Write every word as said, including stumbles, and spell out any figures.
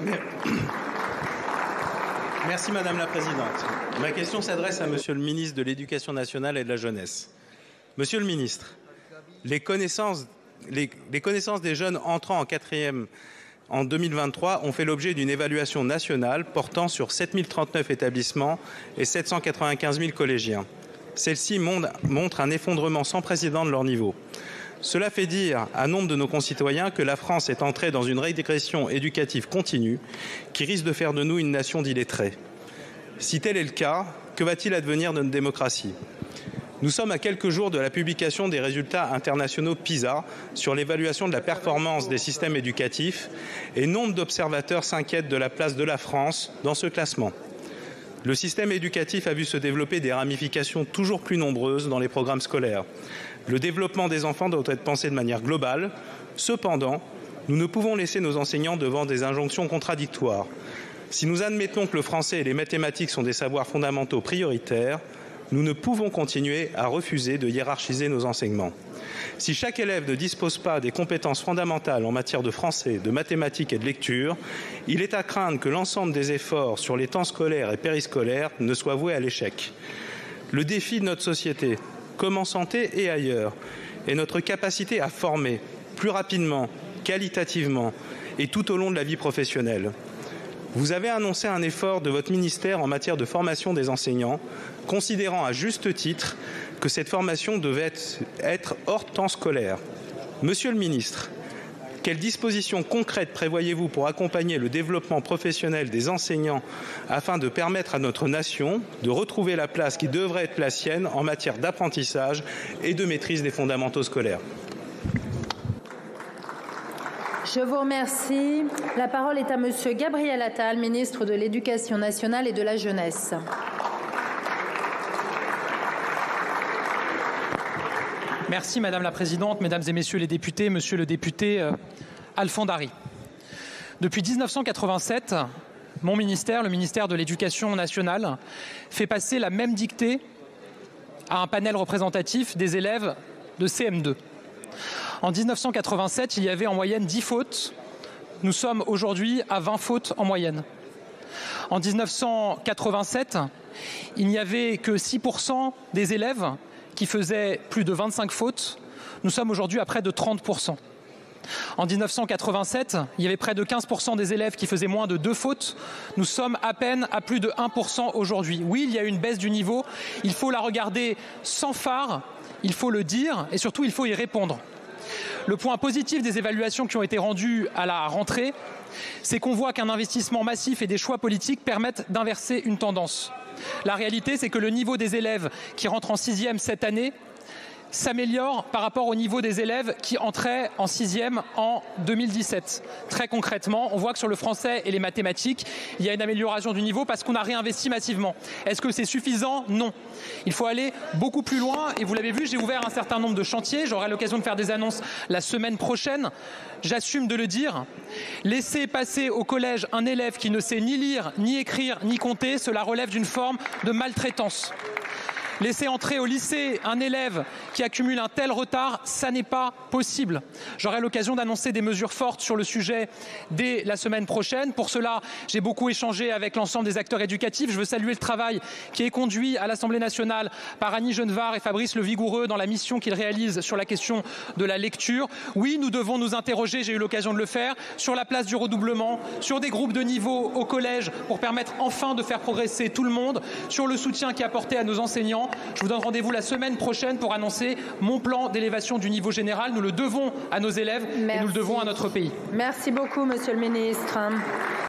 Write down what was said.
Merci Madame la Présidente. Ma question s'adresse à Monsieur le ministre de l'Éducation nationale et de la jeunesse. Monsieur le ministre, les connaissances, les, les connaissances des jeunes entrant en quatrième en deux mille vingt-trois ont fait l'objet d'une évaluation nationale portant sur sept mille trente-neuf établissements et sept cent quatre-vingt-quinze mille collégiens. Celle-ci montre un effondrement sans précédent de leur niveau. Cela fait dire à nombre de nos concitoyens que la France est entrée dans une régression éducative continue qui risque de faire de nous une nation d'illettrés. Si tel est le cas, que va-t-il advenir de notre démocratie ? Nous sommes à quelques jours de la publication des résultats internationaux PISA sur l'évaluation de la performance des systèmes éducatifs et nombre d'observateurs s'inquiètent de la place de la France dans ce classement. Le système éducatif a vu se développer des ramifications toujours plus nombreuses dans les programmes scolaires. Le développement des enfants doit être pensé de manière globale. Cependant, nous ne pouvons laisser nos enseignants devant des injonctions contradictoires. Si nous admettons que le français et les mathématiques sont des savoirs fondamentaux prioritaires, nous ne pouvons continuer à refuser de hiérarchiser nos enseignements. Si chaque élève ne dispose pas des compétences fondamentales en matière de français, de mathématiques et de lecture, il est à craindre que l'ensemble des efforts sur les temps scolaires et périscolaires ne soient voués à l'échec. Le défi de notre société, comme en santé et ailleurs, est notre capacité à former plus rapidement, qualitativement et tout au long de la vie professionnelle. Vous avez annoncé un effort de votre ministère en matière de formation des enseignants, considérant à juste titre que cette formation devait être hors temps scolaire. Monsieur le ministre, quelles dispositions concrètes prévoyez-vous pour accompagner le développement professionnel des enseignants afin de permettre à notre nation de retrouver la place qui devrait être la sienne en matière d'apprentissage et de maîtrise des fondamentaux scolaires ? Je vous remercie. La parole est à Monsieur Gabriel Attal, ministre de l'Éducation nationale et de la jeunesse. Merci Madame la Présidente, Mesdames et Messieurs les députés, Monsieur le député euh, Alfandari. Depuis mille neuf cent quatre-vingt-sept, mon ministère, le ministère de l'Éducation nationale, fait passer la même dictée à un panel représentatif des élèves de C M deux. En mille neuf cent quatre-vingt-sept, il y avait en moyenne dix fautes. Nous sommes aujourd'hui à vingt fautes en moyenne. En mille neuf cent quatre-vingt-sept, il n'y avait que six pour cent des élèves qui faisaient plus de vingt-cinq fautes. Nous sommes aujourd'hui à près de trente pour cent. En mille neuf cent quatre-vingt-sept, il y avait près de quinze pour cent des élèves qui faisaient moins de deux fautes. Nous sommes à peine à plus de un pour cent aujourd'hui. Oui, il y a eu une baisse du niveau. Il faut la regarder sans phare, il faut le dire et surtout il faut y répondre. Le point positif des évaluations qui ont été rendues à la rentrée, c'est qu'on voit qu'un investissement massif et des choix politiques permettent d'inverser une tendance. La réalité, c'est que le niveau des élèves qui rentrent en sixième cette année s'améliore par rapport au niveau des élèves qui entraient en sixième en deux mille dix-sept. Très concrètement, on voit que sur le français et les mathématiques, il y a une amélioration du niveau parce qu'on a réinvesti massivement. Est-ce que c'est suffisant? Non. Il faut aller beaucoup plus loin et vous l'avez vu, j'ai ouvert un certain nombre de chantiers. J'aurai l'occasion de faire des annonces la semaine prochaine. J'assume de le dire. Laisser passer au collège un élève qui ne sait ni lire, ni écrire, ni compter, cela relève d'une forme de maltraitance. Laisser entrer au lycée un élève qui accumule un tel retard, ça n'est pas possible. J'aurai l'occasion d'annoncer des mesures fortes sur le sujet dès la semaine prochaine. Pour cela, j'ai beaucoup échangé avec l'ensemble des acteurs éducatifs. Je veux saluer le travail qui est conduit à l'Assemblée nationale par Annie Genevard et Fabrice Le Vigoureux dans la mission qu'ils réalisent sur la question de la lecture. Oui, nous devons nous interroger, j'ai eu l'occasion de le faire, sur la place du redoublement, sur des groupes de niveau au collège pour permettre enfin de faire progresser tout le monde, sur le soutien qui est apporté à nos enseignants. Je vous donne rendez-vous la semaine prochaine pour annoncer mon plan d'élévation du niveau général. Nous le devons à nos élèves. Merci. Et nous le devons à notre pays. Merci beaucoup, Monsieur le Ministre.